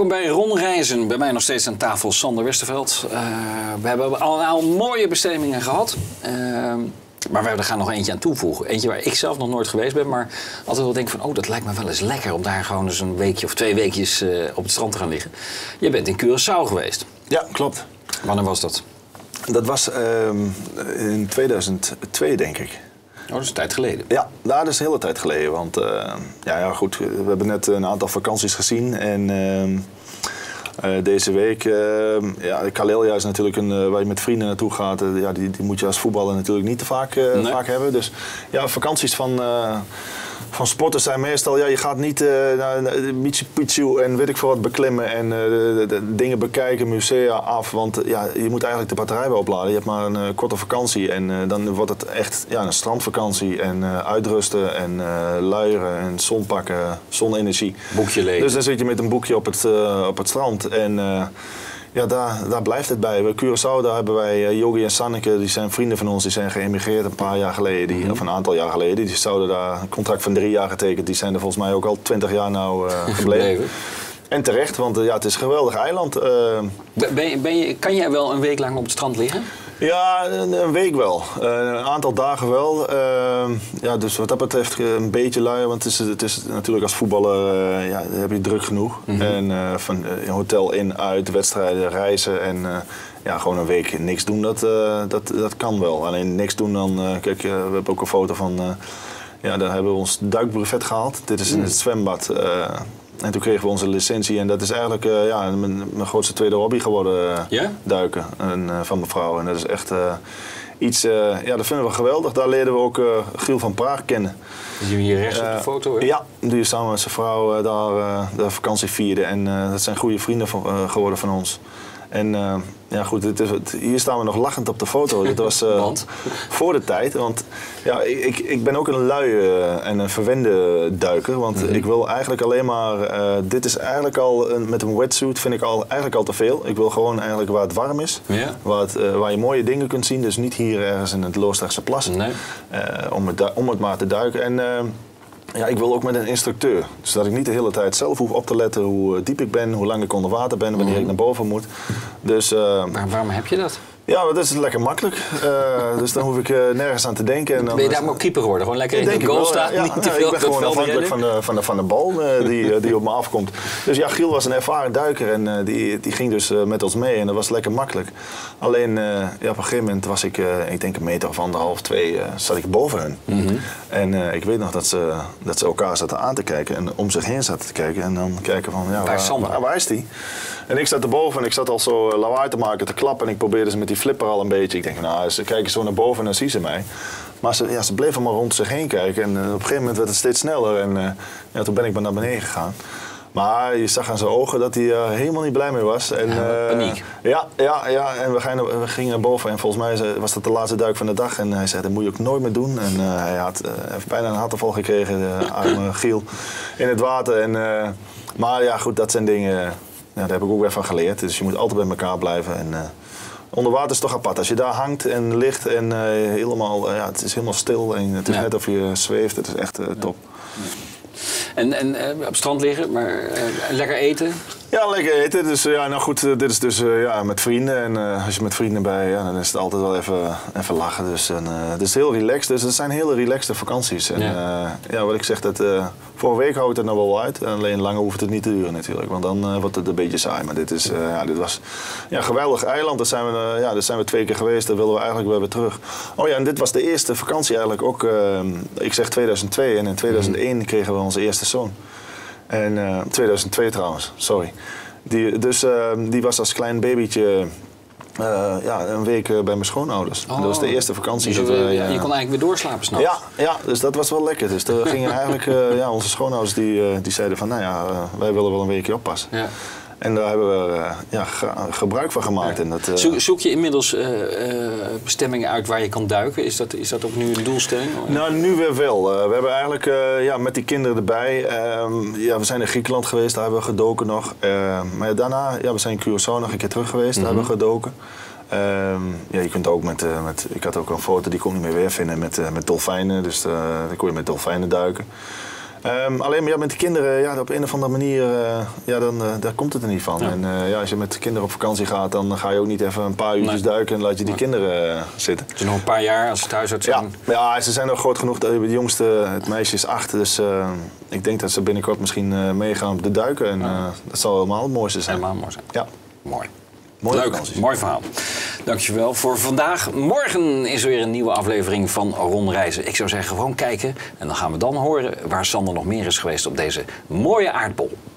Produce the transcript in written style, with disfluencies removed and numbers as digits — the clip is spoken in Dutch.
Welkom bij Ron Reizen. Bij mij nog steeds aan tafel Sander Westerveld. We hebben al mooie bestemmingen gehad. Maar we gaan nog eentje aan toevoegen. Eentje waar ik zelf nog nooit geweest ben. Maar altijd wel denk van, dat lijkt me wel eens lekker om daar gewoon eens een weekje of 2 weekjes op het strand te gaan liggen. Je bent in Curaçao geweest. Ja, klopt. Wanneer was dat? Dat was in 2002, denk ik. Oh, dat is een tijd geleden. Ja, dat is een hele tijd geleden. Want goed, we hebben net een aantal vakanties gezien. En deze week, Kalelia is natuurlijk waar je met vrienden naartoe gaat. Die moet je als voetballer natuurlijk niet te vaak hebben. Dus ja, vakanties van sporters zijn meestal, je gaat niet naar Machu Picchu en weet ik veel wat beklimmen en de dingen bekijken, musea af. Want je moet eigenlijk de batterij wel opladen. Je hebt maar een korte vakantie en dan wordt het echt een strandvakantie en uitrusten en luieren en zon pakken, zonenergie. Boekje lezen. Dus dan zit je met een boekje op het strand en daar blijft het bij. Curaçao, daar hebben wij Yogi en Sanneke, die zijn vrienden van ons, die zijn geëmigreerd een paar jaar geleden, of een aantal jaar geleden. Die zouden daar een contract van 3 jaar getekend. Die zijn er volgens mij ook al 20 jaar nou gebleven. En terecht, want het is een geweldig eiland. Kan jij wel een week lang op het strand liggen? Ja, een week wel. Een aantal dagen wel. Dus wat dat betreft een beetje lui, want het is natuurlijk als voetballer heb je druk genoeg. En van hotel in, uit, wedstrijden, reizen en gewoon een week niks doen, dat kan wel. Alleen niks doen dan, kijk, we hebben ook een foto van, daar hebben we ons duikbrevet gehaald. Dit is in het zwembad. En toen kregen we onze licentie en dat is eigenlijk mijn grootste tweede hobby geworden, duiken van mijn vrouw. En dat is echt iets, dat vinden we geweldig. Daar leerden we ook Giel van Praag kennen. Die zien we hier rechts op de foto, hè? Ja, die samen met zijn vrouw daar de vakantie vierde. En dat zijn goede vrienden geworden van ons. En hier staan we nog lachend op de foto. Dit was voor de tijd. Want ik ben ook een luie en een verwende duiker. Want ik wil eigenlijk alleen maar... dit is eigenlijk al, met een wetsuit vind ik eigenlijk al te veel. Ik wil gewoon eigenlijk waar het warm is. Ja. Waar je mooie dingen kunt zien. Dus niet hier ergens in het Loosdrechtse Plassen. Nee. Om het maar te duiken. En... ik wil ook met een instructeur. Dus dat ik niet de hele tijd zelf hoef op te letten hoe diep ik ben, hoe lang ik onder water ben, wanneer ik naar boven moet. Dus, maar waarom heb je dat? Ja, dat is lekker makkelijk. Dus dan hoef ik nergens aan te denken. En dan ben je daar maar keeper geworden? Gewoon lekker in de goal staan? Niet te veel ik ben gewoon afhankelijk van de bal die op me afkomt. Dus Giel was een ervaren duiker en die ging dus met ons mee en dat was lekker makkelijk. Alleen op een gegeven moment was ik denk 1 meter of 1,5, 2, zat ik boven hen. En ik weet nog dat ze elkaar zaten aan te kijken en om zich heen zaten te kijken. En dan kijken van, waar is die? En ik zat erboven en ik zat al zo lawaai te maken, te klappen en ik probeerde ze met die flipper al een beetje. Ik denk, ze kijken zo naar boven en dan zien ze mij. Maar ze bleven maar rond zich heen kijken en op een gegeven moment werd het steeds sneller en toen ben ik maar naar beneden gegaan. Maar je zag aan zijn ogen dat hij helemaal niet blij mee was. En, paniek. Ja, en we gingen naar boven en volgens mij was dat de laatste duik van de dag. En hij zei, dat moet je ook nooit meer doen. En hij heeft bijna een hartaanval gekregen, de arme Giel, in het water. En, maar goed, dat zijn dingen, daar heb ik ook weer van geleerd. Dus je moet altijd bij elkaar blijven. En, onder water is toch apart. Als je daar hangt en ligt en het is helemaal stil en het is net of je zweeft. Het is echt top. En op het strand liggen, maar lekker eten? Ja, lekker eten. Dus dit is dus met vrienden. En als je met vrienden bij, dan is het altijd wel even lachen. Dus het is heel relaxed. Dus het zijn hele relaxte vakanties. En wat ik zeg, voor een week houdt het nou wel uit. Alleen langer hoeft het niet te duren natuurlijk. Want dan wordt het een beetje saai. Maar dit was een geweldig eiland. Daar zijn we 2 keer geweest. Daar willen we eigenlijk weer terug. Oh ja, en dit was de eerste vakantie eigenlijk ook. Ik zeg 2002 en in 2001 kregen we onze eerste zoon. En 2002 trouwens, sorry. Die was als klein babytje een week bij mijn schoonouders. Dat was de eerste vakantie. Dus je kon eigenlijk weer doorslapen s'nachts? Ja, dus dat was wel lekker. Dus er gingen eigenlijk onze schoonouders die zeiden van, wij willen wel een weekje oppassen. Ja. En daar hebben we gebruik van gemaakt. Ja. En dat, zoek je inmiddels bestemmingen uit waar je kan duiken? Is dat ook nu een doelstelling? Nou, nu weer wel. We hebben eigenlijk met die kinderen erbij... we zijn in Griekenland geweest, daar hebben we gedoken nog. Maar daarna, we zijn in Curaçao nog een keer terug geweest, daar hebben we gedoken. Je kunt ook ik had ook een foto, die kon ik niet meer weer vinden, met dolfijnen. Dus dan kon je met dolfijnen duiken. Alleen maar met de kinderen, op een of andere manier, daar komt het er niet van. Ja. En als je met de kinderen op vakantie gaat, dan ga je ook niet even een paar uurtjes duiken en laat je die kinderen zitten. Dus nog een paar jaar als ze thuis uit zijn? Ja, ze zijn nog groot genoeg. De jongste, het meisje is 8, dus ik denk dat ze binnenkort misschien meegaan op de duiken. En dat zal helemaal het mooiste zijn. Helemaal mooi zijn. Ja. Mooi. Leuk, mooi verhaal. Dankjewel voor vandaag. Morgen is er weer een nieuwe aflevering van Rondreizen. Ik zou zeggen, gewoon kijken. En dan gaan we dan horen waar Sander nog meer is geweest op deze mooie aardbol.